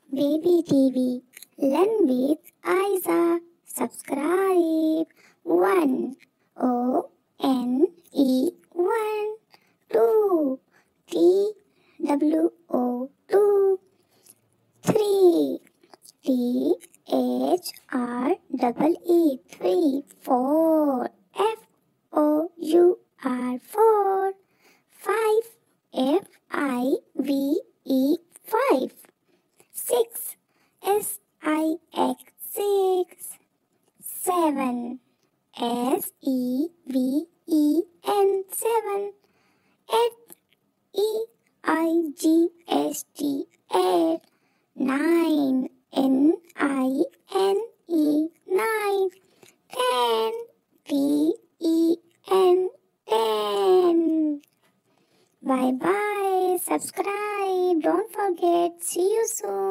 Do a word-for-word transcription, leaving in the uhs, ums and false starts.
Baby T V. Learn with Aiza. Subscribe. One. O N E one. Two. T W O two. Three. T H R E E. Three. Four. F O U R. Four. Five. F I V E. Five. Six. S I X. Six. Seven. S E V E N. Seven. Eight. E I G H T. Eight. Nine. N I N E. Nine. Ten. T E N. Ten. Bye bye. Subscribe. Don't forget. See you soon.